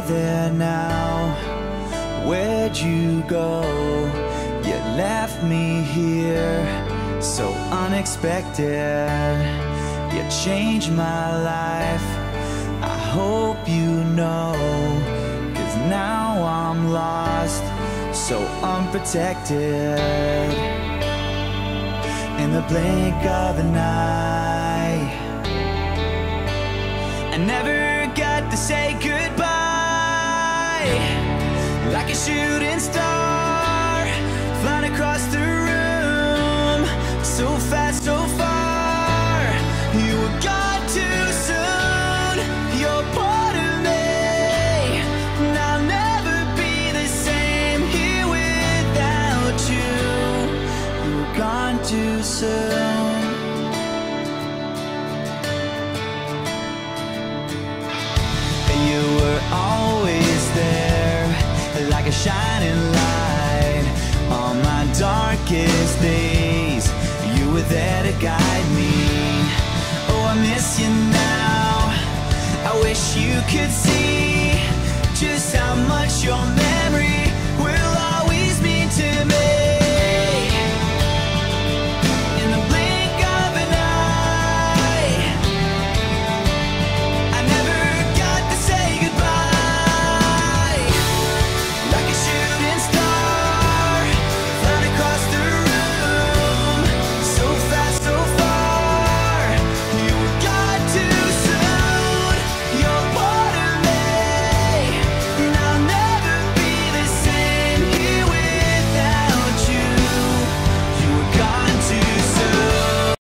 there now? Where'd you go? You left me here, so unexpected. You changed my life, I hope you know. 'Cause now I'm lost, so unprotected. In the blink of an eye, I never got to say goodbye. Like a shooting star, flying across the room, so fast, so far. You were gone too soon, you're part of me, and I'll never be the same here without you. You were gone too soon. You were always there, like a shining light. On my darkest days, you were there to guide me. Oh, I miss you now, I wish you could see just how much you're meant